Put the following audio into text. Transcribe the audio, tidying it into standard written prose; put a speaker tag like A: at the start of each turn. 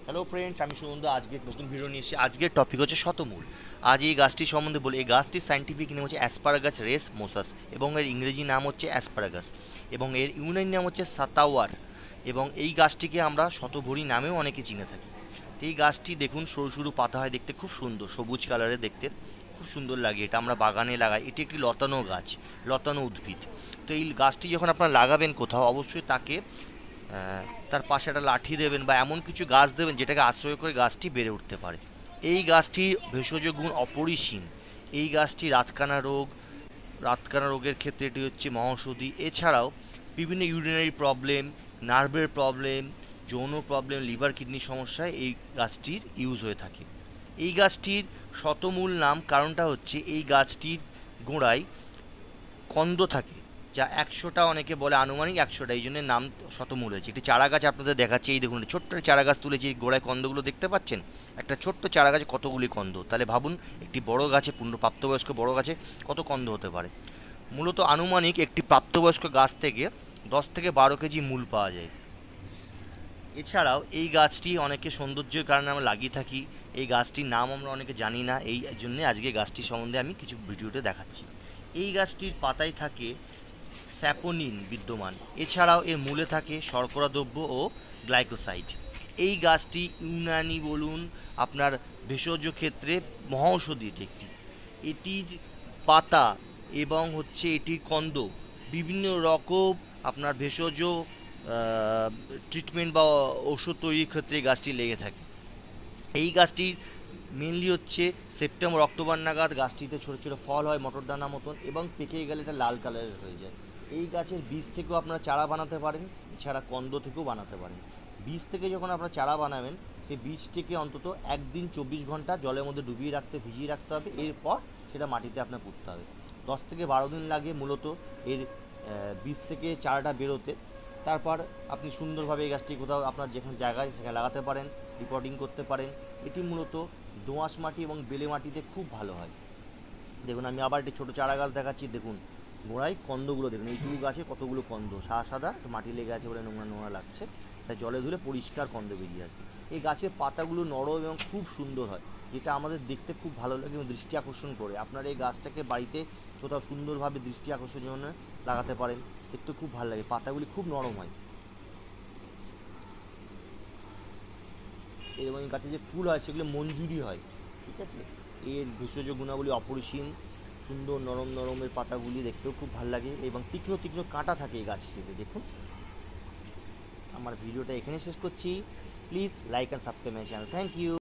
A: Hello friends, আমি সুনন্দা। আজকে নতুন ভিডিও নিয়ে এসেছি। আজকের টপিক হচ্ছে শতমূল। আজ এই গাছটি সম্বন্ধে বলি। এই গাছটির সাইন্টিফিক নেম হচ্ছে অ্যাসপারাগাস রেস মোসাস এবং এর ইংরেজি নাম হচ্ছে অ্যাসপারাগাস এবং এর ইউনানি নাম হচ্ছে সাতাওয়ার। এবং এই গাছটিকে আমরা শতভরি নামেও অনেকে চিনে থাকি। তো এই গাছটি দেখুন, সরু সরু পাতা হয়, দেখতে খুব সুন্দর, সবুজ কালারের দেখতে খুব সুন্দর লাগে। এটা আমরা বাগানে লাগাই। এটি একটি লতানো গাছ, লতানো উদ্ভিদ। তো এই গাছটি যখন আপনারা লাগাবেন কোথাও, অবশ্যই তাকে তার পাশে একটা লাঠি দেবেন বা এমন কিছু গাছ দেবেন যেটাকে আশ্রয় করে গাছটি বেড়ে উঠতে পারে। এই গাছটির ভেষজ গুণ অপরিসীম। এই গাছটি রাতকানা রোগের ক্ষেত্রে এটি হচ্ছে মহৌষধি। এছাড়াও বিভিন্ন ইউরিনারি প্রবলেম, নার্ভের প্রবলেম, যৌন প্রবলেম, লিভার কিডনি সমস্যায় এই গাছটির ইউজ হয়ে থাকে। এই গাছটির শতমূল নাম কারণটা হচ্ছে এই গাছটির গোড়ায় কন্দ থাকে, যা 100টা, অনেকে বলে আনুমানিক 100টা, এই জন্য নাম শতমূল হয়েছে। একটি চারা গাছ আপনাদের দেখাচ্ছে, এই দেখুন ছোট্ট চারা গাছ তুলেছি, গোড়ায় কন্দগুলো দেখতে পাচ্ছেন। একটা ছোট্ট চারা গাছে কতগুলি কন্দ, তাহলে ভাবুন একটি বড় গাছে, পূর্ণ প্রাপ্তবয়স্ক বড় গাছে কত কন্দ হতে পারে। মূলত আনুমানিক একটি প্রাপ্তবয়স্ক গাছ থেকে 10 থেকে 12 কেজি মূল পাওয়া যায়। এছাড়াও এই গাছটি অনেকে সৌন্দর্যের কারণে আমরা লাগিয়ে থাকি। এই গাছটির নাম আমরা অনেকে জানি না, এই জন্য আজকে গাছটি সম্বন্ধে আমি কিছু ভিডিওতে দেখাচ্ছি। এই গাছটির পাতায় থাকে স্যাপোনিন বিদ্যমান। এছাড়াও এর মূলে থাকে শর্করা দ্রব্য ও গ্লাইকোসাইড। এই গাছটি ইউনানি বলুন, আপনার ভেষজ ক্ষেত্রে মহৌষধি একটি। এটির পাতা এবং হচ্ছে এটির কন্দ বিভিন্ন রকম আপনার ভেষজ ট্রিটমেন্ট বা ওষুধ তৈরির ক্ষেত্রে এই গাছটি লেগে থাকে। এই গাছটির মেনলি হচ্ছে সেপ্টেম্বর অক্টোবর নাগাদ গাছটিতে ছোটো ছোটো ফল হয় মটর দানা মতন, এবং পেকে গেলে এটা লাল কালারের হয়ে যায়। এই গাছের বীজ থেকেও আপনারা চারা বানাতে পারেন, এছাড়া কন্দ থেকেও বানাতে পারেন। বীজ থেকে যখন আপনারা চারা বানাবেন, সেই বীজটিকে অন্তত 1 দিন 24 ঘন্টা জলের মধ্যে ভিজিয়ে রাখতে হবে। এরপর সেটা মাটিতে আপনার পুঁততে হবে। 10 থেকে 12 দিন লাগে মূলত এর বীজ থেকে চারাটা বেরোতে। তারপর আপনি সুন্দরভাবে এই গাছটি কোথাও আপনার যেখানে জায়গায় সেখানে লাগাতে পারেন, রিপোর্টিং করতে পারেন। এটি মূলত দোআঁশ মাটি এবং বেলে মাটিতে খুব ভালো হয়। দেখুন, আমি আবার একটি ছোটো চারা গাছ দেখাচ্ছি। দেখুন গোড়ায় কন্দগুলো দেখুন, এইটুকু গাছে কতগুলো কন্দ, সাদা সাদা, মাটি লেগে আছে বলে নোংরা নোংরা লাগছে, তাই জলে ধুলে পরিষ্কার কন্দ বেরিয়ে আসবে। এই গাছের পাতাগুলো নরম এবং খুব সুন্দর হয়, যেটা আমাদের দেখতে খুব ভালো লাগে এবং দৃষ্টি আকর্ষণ করে। আপনারা এই গাছটাকে বাড়িতে কোথাও সুন্দরভাবে দৃষ্টি আকর্ষণের জন্য লাগাতে পারেন, দেখতে খুব ভালো লাগে। পাতাগুলি খুব নরম হয় এবং এই গাছে যে ফুল হয় সেগুলো মঞ্জুরি হয়, ঠিক আছে। এর ভেষজ গুণাবলী অপরিসীম, সুন্দর নরম নরমের পাতাগুলি দেখতেও খুব ভালো লাগে এবং তীক্ষ্ণ তীক্ষ্ণ কাঁটা থাকে এই গাছটিতে। দেখুন, আমার ভিডিওটা এখানে শেষ করছি। Please like and subscribe my channel. Thank you.